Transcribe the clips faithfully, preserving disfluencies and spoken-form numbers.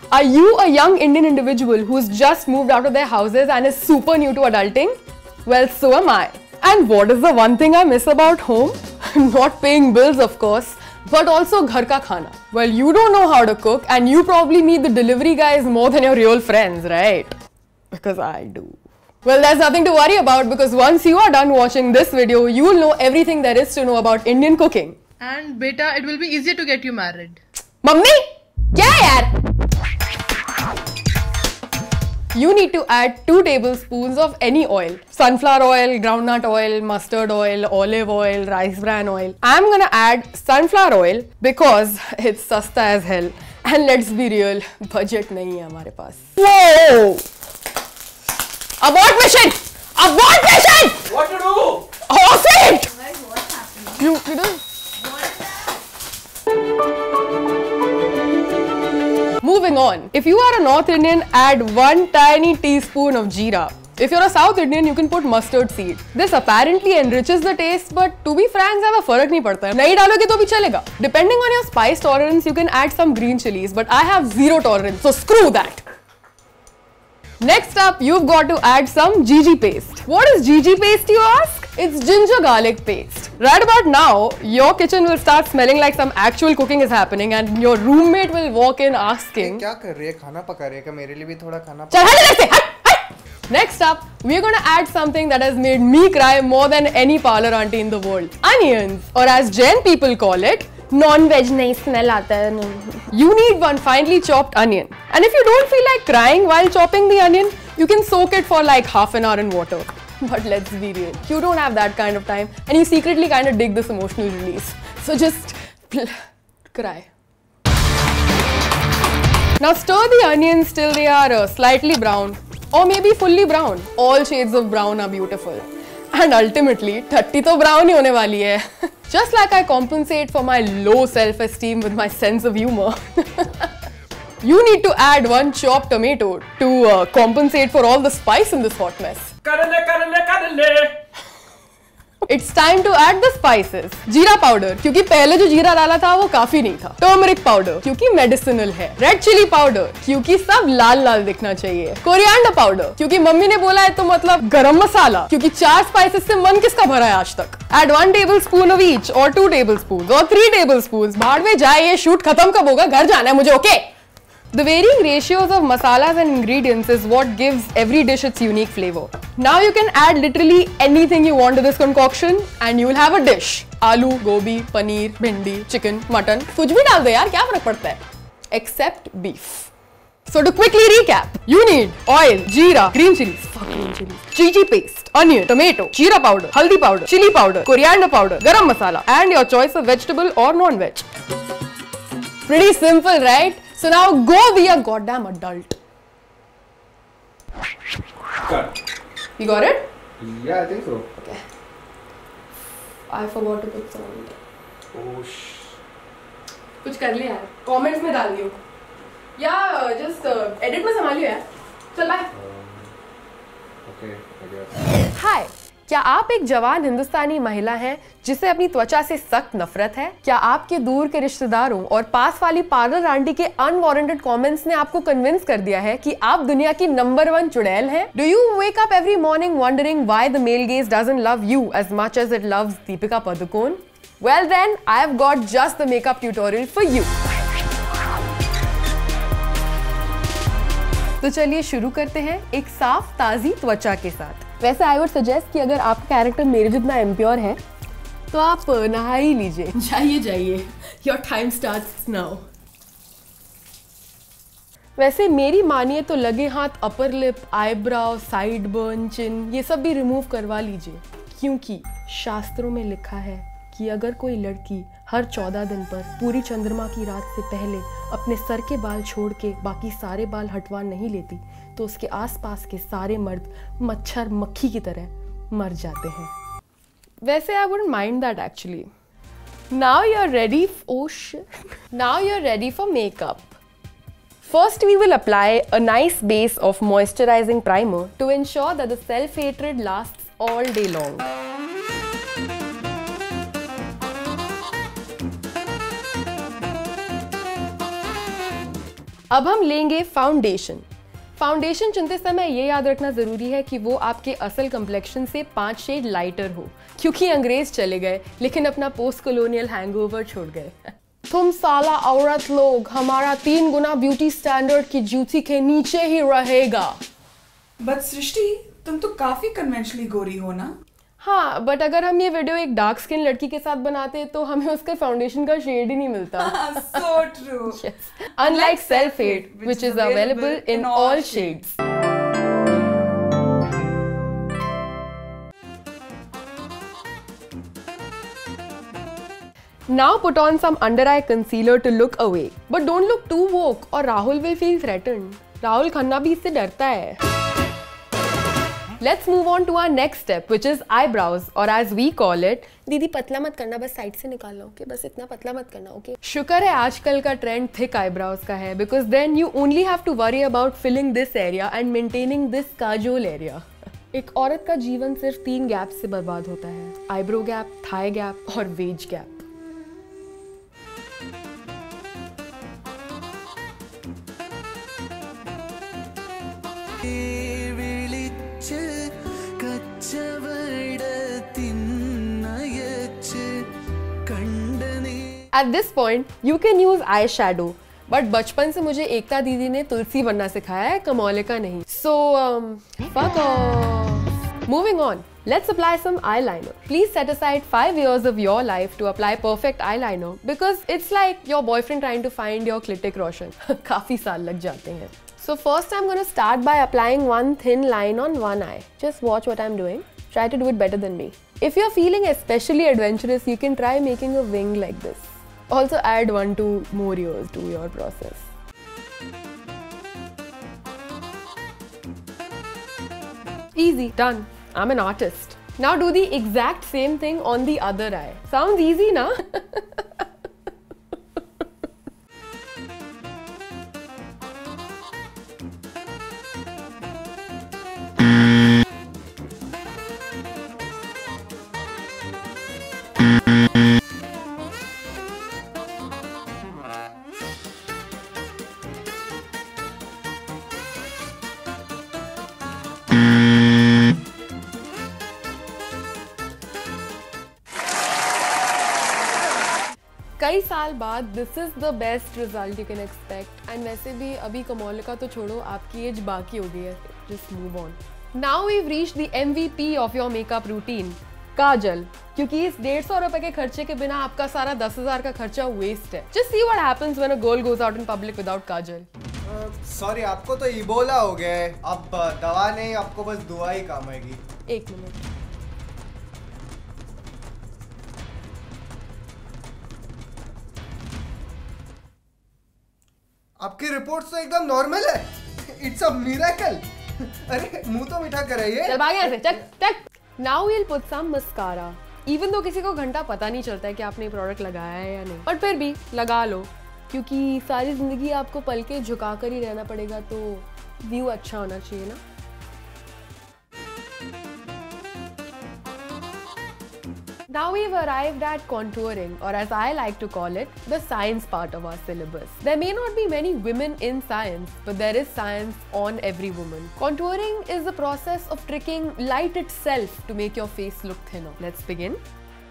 Are you a young Indian individual who's just moved out of their houses and is super new to adulting? Well, so am I. And what is the one thing I miss about home? Not paying bills, of course, but also ghar ka khana. Well, you don't know how to cook and you probably meet the delivery guys more than your real friends, right? Because I do. Well, there's nothing to worry about because once you are done watching this video, you will know everything there is to know about Indian cooking. And beta, it will be easier to get you married. Mummy? Kya yaar? You need to add two tablespoons of any oil. Sunflower oil, groundnut oil, mustard oil, olive oil, rice bran oil. I'm gonna add sunflower oil because it's sasta as hell. And let's be real, budget nahi hai hamare paas. Whoa! Abort mission! Abort mission! What to do? Off it! What's happening? You, you know? Moving on. If you are a North Indian, add one tiny teaspoon of jeera. If you're a South Indian, you can put mustard seed. This apparently enriches the taste, but to be frank, ज़्यादा फर्क नहीं पड़ता है. नहीं डालोगे तो भी चलेगा. Depending on your spice tolerance, you can add some green chilies, but I have zero tolerance, so screw that. Next up, you've got to add some G G paste. What is G G paste, you ask? It's ginger garlic paste. Right about now, your kitchen will start smelling like some actual cooking is happening and your roommate will walk in asking, क्या कर रही है? खाना पका रही है क्या? मेरे लिए भी थोड़ा खाना चल हट इधर से, हट, हट! Next up, we're gonna add something that has made me cry more than any parlor auntie in the world. Onions, or as Jain people call it, non-veg nahi smell aata hai. You need one finely chopped onion. And if you don't feel like crying while chopping the onion, you can soak it for like half an hour in water. But let's be real, you don't have that kind of time and you secretly kind of dig this emotional release. So just cry. Now stir the onions till they are uh, slightly brown or maybe fully brown. All shades of brown are beautiful. And ultimately, thirty to brown hi hone wali hai. Just like I compensate for my low self-esteem with my sense of humor. You need to add one chopped tomato to uh, compensate for all the spice in this hot mess. करले करले करले. It's time to add the spices. Jeera powder, क्योंकि पहले जो जीरा डाला था वो काफी नहीं था. Turmeric powder, क्योंकि medicinal है. Red chili powder, क्योंकि सब लाल लाल दिखना चाहिए. Coriander powder, क्योंकि मम्मी ने बोला है तो मतलब गरम मसाला, क्योंकि चार spices से मन किसका भरा है आज तक. Add one tablespoon of each, or two tablespoons, or three tablespoons. भाड़ में जाए ये shoot खत्म कब होगा? घर जाना है मुझे, okay? The varying ratios of masalas and ingredients is what gives every dish its unique flavor. Now you can add literally anything you want to this concoction and you will have a dish. Aloo, gobi, paneer, bhindi, chicken, mutton. कुछ भी डाल दो यार, क्या फर्क पड़ता है? Except beef. So to quickly recap, you need oil, jeera, green chilies, fuck green chilies, G G paste, onion, tomato, jeera powder, haldi powder, chili powder, coriander powder, garam masala, and your choice of vegetable or non-veg. Pretty simple, right? So now go be a goddamn adult. Cut. You got it? Yeah, I think so. Okay. I forgot to put sound. Oh sh. कुछ कर ले यार. Comments में डाल दियो. या just uh, edit में संभालियो यार. चल bye. Okay, I guess. Hi. क्या आप एक जवान हिंदुस्तानी महिला हैं जिसे अपनी त्वचा से सख्त नफरत है? क्या आपके दूर के रिश्तेदारों और पास वाली पार्लर आंटी के अनवारंटेड कमेंट्स ने आपको कन्विंस कर दिया है कि आप दुनिया की नंबर वन चुड़ैल हैं? Do you wake up every morning wondering why the male gaze doesn't love you as much as it loves Deepika Padukone? Well then, I have got just the makeup tutorial for you. तो चलिए शुरू करते हैं एक साफ ताजी त्वचा के साथ. वैसे आई वुड सजेस्ट कि अगर आपका कैरेक्टर मेरे जितना इम्प्योर है तो आप नहा ही लीजिए. जाइए जाइए, योर टाइम स्टार्ट्स नाउ. वैसे मेरी मानिए तो लगे हाथ upper lip, eyebrow, sideburn, chin ये सब भी रिमूव करवा लीजिए, क्योंकि शास्त्रों में लिखा है कि अगर कोई लड़की हर चौदह दिन पर पूरी चंद्रमा की रात से पहले अपने सर के बाल छोड़ के बाकी सारे बाल हटवा नहीं लेती तो उसके आसपास के सारे मर्द मच्छर मक्खी की तरह मर जाते हैं. वैसे I wouldn't mind that actually. Now you are ready. Oh shit. Now you are ready for makeup. First, we will apply a nice base of moisturizing primer to ensure that the self-hatred lasts all day long. अब हम लेंगे foundation. Foundation चुनते समय ये याद रखना जरूरी है कि वो आपके असल कम्प्लेक्शन से पांच शेड लाइटर हो, क्योंकि अंग्रेज चले गए लेकिन अपना पोस्ट कॉलोनियल हैंगओवर छोड़ गए। तुम साला औरत लोग, हमारा तीन गुना ब्यूटी स्टैंडर्ड की जूती के नीचे ही रहेगा। बट सृष्टि, तुम तो काफी कन्वेंशनली गोरी हो ना? हाँ, बट अगर हम ये वीडियो एक डार्क स्किन लड़की के साथ बनाते तो हमें उसके फाउंडेशन का शेड ही नहीं मिलता। So true. Yes. Unlike Self-Hate, which is available in all shades. Now put on some under eye concealer to look away, but don't look too woke or Rahul will feel threatened. Rahul Khanna भी इससे डरता है। Let's move on to our next step, which is eyebrows, or as we call it, दीदी पतला मत करना, बस side से निकाल लो, ओके? बस इतना पतला मत करना, ओके? शुक्र है आजकल का ट्रेंड थिक eyebrows का है, because then you only have to worry about filling this area and maintaining this kajol area. एक औरत का जीवन सिर्फ तीन गैप से बर्बाद होता है: आईब्रो गैप, थाई गैप और wedge gap. At this point, you can use eyeshadow, but बचपन से मुझे एकता दीदी ने तुलसी बनना सिखाया है, कमौलिका नहीं। So, um, fuck off. Moving on, let's apply some eyeliner. Please set aside five years of your life to apply perfect eyeliner because it's like your boyfriend trying to find your clitic Roshan. काफी साल लग जाते हैं। So first, I'm gonna start by applying one thin line on one eye. Just watch what I'm doing. Try to do it better than me. If you're feeling especially adventurous, you can try making a wing like this. Also add one to more ears to your process. Easy, done. I'm an artist. Now do the exact same thing on the other eye. Sounds easy, na? कई साल बाद this is the best result you can expect. And वैसे भी अभी कमौलिका तो छोड़ो, आपकी as बाकी हो गई है। Just move on. Now we've reached the MVP of your makeup routine, kajal. क्योंकि इस डेढ़ सौ रुपए के खर्चे के बिना आपका सारा दस हजार का खर्चा वेस्ट है। Just see what happens when a girl goes out in public without kajal. Sorry, आपको तो इबोला हो गया है। अब दवा नहीं, आपको बस दुआ ही काम आएगी। एक मिनट। आपकी रिपोर्ट्स तो एकदम नॉर्मल है। It's a miracle. अरे मुंह तो मीठा कराइए। चल भाग यहाँ से, चल चल। Now we'll put some mascara. Even तो किसी को घंटा पता नहीं चलता है कि आपने प्रोडक्ट लगाया है या नहीं, बट फिर भी लगा लो, क्योंकि सारी जिंदगी आपको पल के झुका कर ही रहना पड़ेगा, तो व्यू अच्छा होना चाहिए ना। Now we've arrived at contouring, or as I like to call it, the science part of our syllabus. There may not be many women in science, but there is science on every woman. Contouring is the process of tricking light itself to make your face look thinner. Let's begin.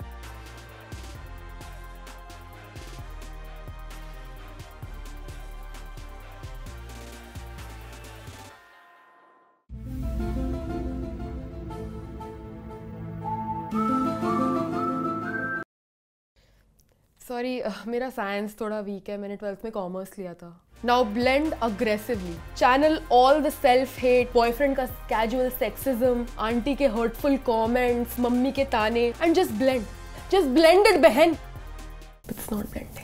Sorry, मेरा science थोड़ा weak है, मैंने twelfth में commerce लिया था। Now blend aggressively, channel all the self hate, boyfriend का casual sexism, aunty के hurtful comments, mummy के ताने, and just blend, just blend it बहन। It's not blending.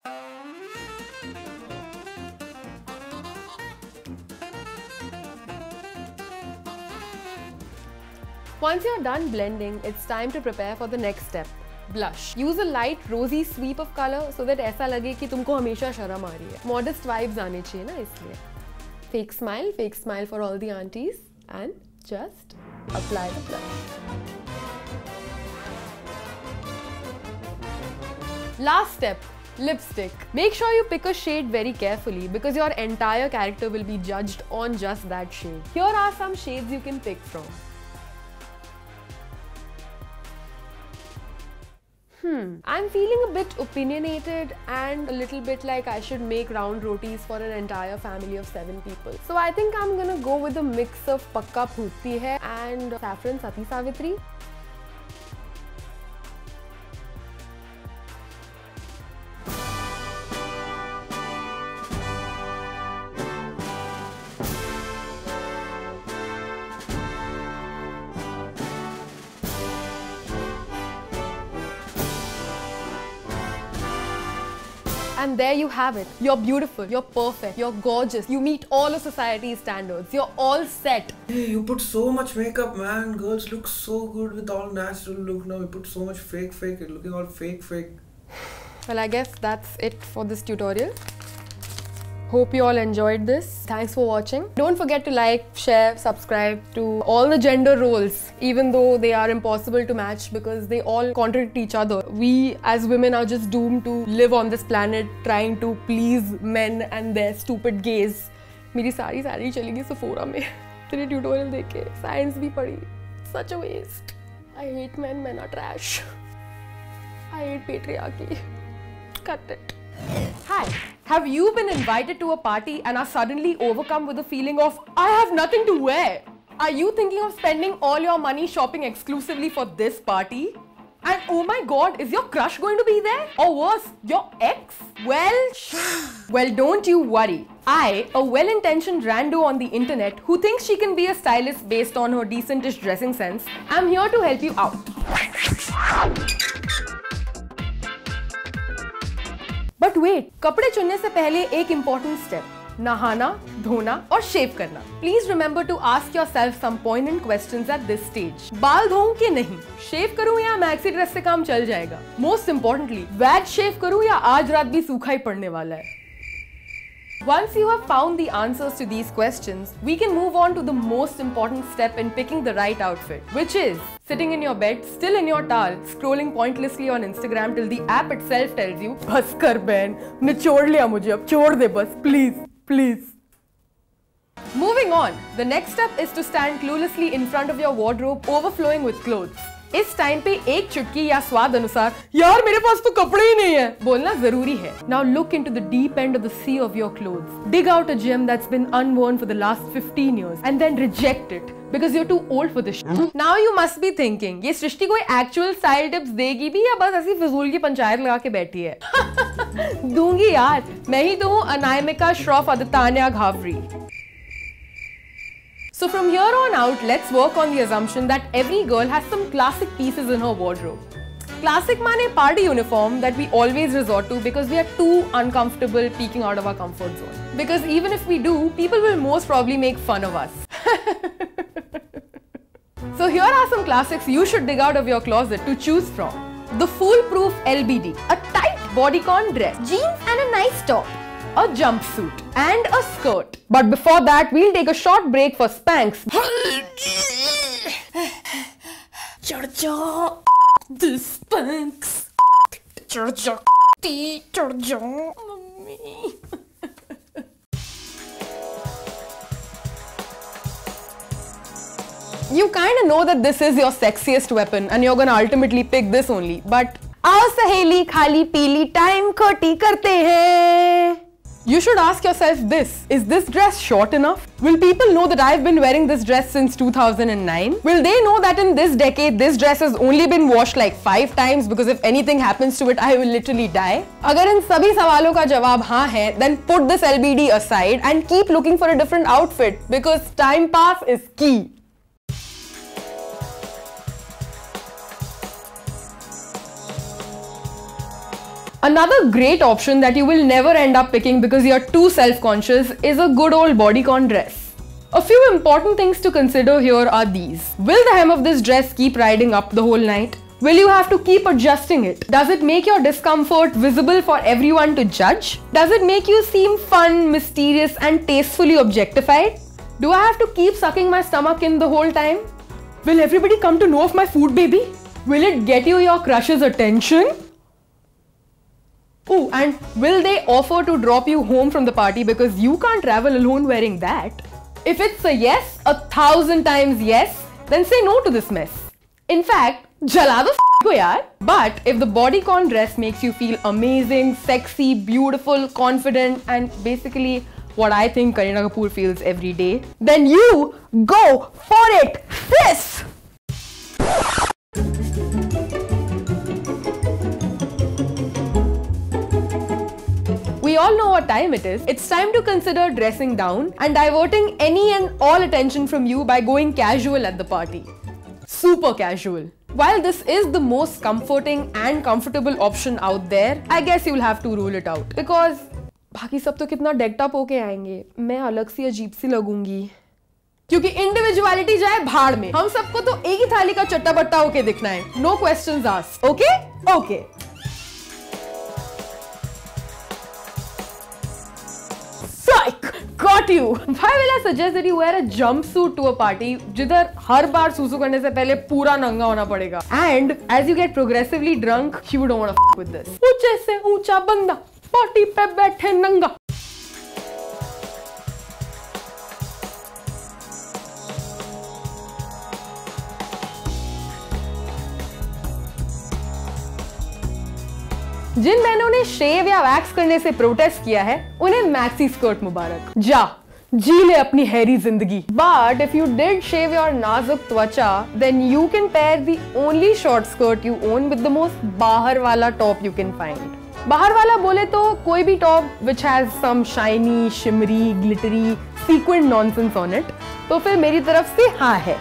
Once you're done blending, it's time to prepare for the next step. Blush. Use a light rosy sweep of color so that ऐसा लगे कि तुमको हमेशा शर्म आ रही है। Modest vibes आने चाहिए ना, इसलिए। Fake smile, fake smile for all the aunties, and just apply the blush. Last step, Lipstick. Make sure you pick a shade very carefully because your entire character will be judged on just that shade. Here are some shades you can pick from. Hmm, I'm feeling a bit opinionated and a little bit like I should make round rotis for an entire family of seven people. So I think I'm gonna go with a mix of Pakka Phootti Hai and Saffron Sati Savitri. And there you have it. You're beautiful, you're perfect, you're gorgeous, you meet all of society's standards, you're all set. Hey, you put so much makeup, man. Girls look so good with all natural look. Now you put so much fake, fake. It's looking all fake, fake. Well, I guess that's it for this tutorial. Hope you all enjoyed this. Thanks for watching. Don't forget to like, share, subscribe to all the gender roles, even though they are impossible to match because they all contradict each other. We as women are just doomed to live on this planet trying to please men and their stupid gaze. मेरी सारी salary चली गई Sephora में तेरे tutorial देख के science भी पढ़ी. Such a waste. I hate men. Men are trash. I hate patriarchy. Cut it. Hi, have you been invited to a party and are suddenly overcome with a feeling of, I have nothing to wear? Are you thinking of spending all your money shopping exclusively for this party? And oh my god, is your crush going to be there? Or worse, your ex? Well, well, don't you worry. I, a well-intentioned rando on the internet who thinks she can be a stylist based on her decentish dressing sense, am here to help you out. But wait, कपड़े चुनने से पहले एक important step. नहाना, धोना और शेव करना. Please remember to ask yourself some poignant questions at this stage. बाल धोऊं कि नहीं? शेव करूं या मैक्सी ड्रेस से काम चल जाएगा? Most importantly, वैज शेव करूं या आज रात भी सूखा ही पड़ने वाला है? Once you have found the answers to these questions, we can move on to the most important step in picking the right outfit, which is sitting in your bed, still in your towel, scrolling pointlessly on Instagram till the app itself tells you, बस कर बहन, निचोड़ लिया मुझे, अब छोड़ दे बस, please, please. Moving on, the next step is to stand cluelessly in front of your wardrobe overflowing with clothes. इस टाइम पे एक चुटकी या स्वाद अनुसार यार मेरे पास तो कपड़े ही नहीं है बोलना जरूरी है. Now look into the deep end of the sea of your clothes. Dig out a gem that's been unworn for the last fifteen years and then reject it because you're too old for this shit. Now you must be thinking, ये सृष्टि कोई actual style tips देगी भी या बस ऐसी फिजूल की पंचायत लगा के बैठी है? दूंगी यार, मैं ही तो हूँ Anamika Shroff Aditya Ghavri. So from here on out, let's work on the assumption that every girl has some classic pieces in her wardrobe. Classic माने party uniform that we always resort to because we are too uncomfortable peeking out of our comfort zone. Because even if we do, people will most probably make fun of us. So here are some classics you should dig out of your closet to choose from. The foolproof L B D, a tight bodycon dress, jeans and a nice top. A jumpsuit and a skirt. But before that, we'll take a short break for Spanx. This Spanx. You kinda know that this is your sexiest weapon and you're gonna ultimately pick this only. But आओ सहेली खाली पीली time खोटी करते हैं. You should ask yourself this, is this dress short enough? Will people know that I've been wearing this dress since two thousand nine? Will they know that in this decade, this dress has only been washed like five times because if anything happens to it, I will literally die? अगर इन सभी सवालों का जवाब हाँ है, then put this L B D aside and keep looking for a different outfit because time pass is key. Another great option that you will never end up picking because you're too self-conscious is a good old bodycon dress. A few important things to consider here are these. Will the hem of this dress keep riding up the whole night? Will you have to keep adjusting it? Does it make your discomfort visible for everyone to judge? Does it make you seem fun, mysterious and tastefully objectified? Do I have to keep sucking my stomach in the whole time? Will everybody come to know of my food baby? Will it get you your crush's attention? Ooh, and will they offer to drop you home from the party because you can't travel alone wearing that? If it's a yes, a thousand times yes, then say no to this mess. In fact, jala do f ko yaar. But if the bodycon dress makes you feel amazing, sexy, beautiful, confident, and basically what I think Kareena Kapoor feels every day, then you go for it, sis! We all know what time it is. It's time to consider dressing down and diverting any and all attention from you by going casual at the party. Super casual. While this is the most comforting and comfortable option out there, I guess you'll have to rule it out. Because बाकी सब तो कितना decked up होके आएंगे, मैं अलग सी अजीब सी लगूंगी. क्योंकि इंडिविजुअलिटी जाए भाड़ में, हम सबको तो एक ही थाली का चट्टा बट्टा होके दिखना है. No questions asked. Okay? Okay. Psych! Got you! Why will I suggest that you wear a jumpsuit to a party जिधर हर बार सूसू करने से पहले पूरा नंगा होना पड़ेगा? And as you get progressively drunk, you don't want to f with this. ऊंचे से ऊंचा बंदा पार्टी पे बैठे नंगा. जिन बहनों ने शेव या वैक्स करने से प्रोटेस्ट किया है, उन्हें मैक्सी स्कर्ट मुबारक. जा जी ले अपनी हैरी जिंदगी. But if you did shave your नाजुक त्वचा, then you can pair the only short skirt you own with the most बाहर वाला top you can find. बाहर वाला बोले तो कोई भी top which has some shiny, shimmery, glittery, sequined nonsense on it. तो फिर मेरी तरफ से हाँ है.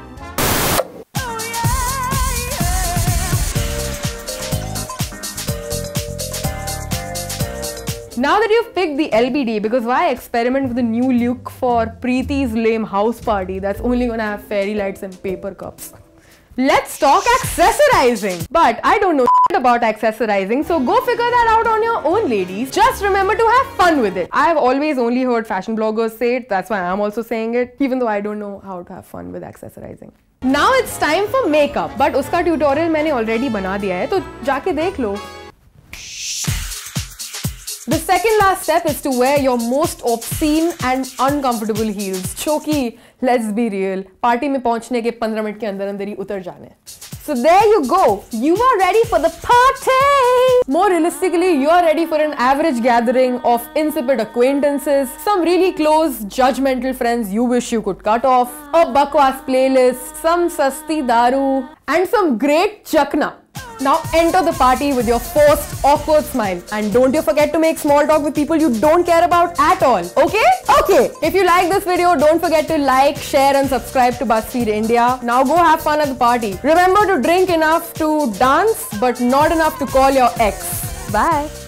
Now that you've picked the L B D, because why experiment with a new look for Preeti's lame house party that's only gonna have fairy lights and paper cups? Let's talk accessorizing! But I don't know shit about accessorizing, so go figure that out on your own, ladies. Just remember to have fun with it. I've always only heard fashion bloggers say it, that's why I'm also saying it, even though I don't know how to have fun with accessorizing. Now it's time for makeup, but uska tutorial मैंने already बना दिया है, तो जाके देख लो. The second last step is to wear your most obscene and uncomfortable heels. जो कि, let's be real, party में पहुंचने के पंद्रह मिनट के अंदर अंदर ही उतर जाने. So there you go. You are ready for the party. More realistically, you are ready for an average gathering of insipid acquaintances, some really close, judgmental friends you wish you could cut off, a bakwas playlist, some sasti daru, and some great chakna. Now enter the party with your first awkward smile, and don't you forget to make small talk with people you don't care about at all, okay? Okay! If you like this video, don't forget to like, share and subscribe to BuzzFeed India. Now go have fun at the party. Remember to drink enough to dance, but not enough to call your ex. Bye!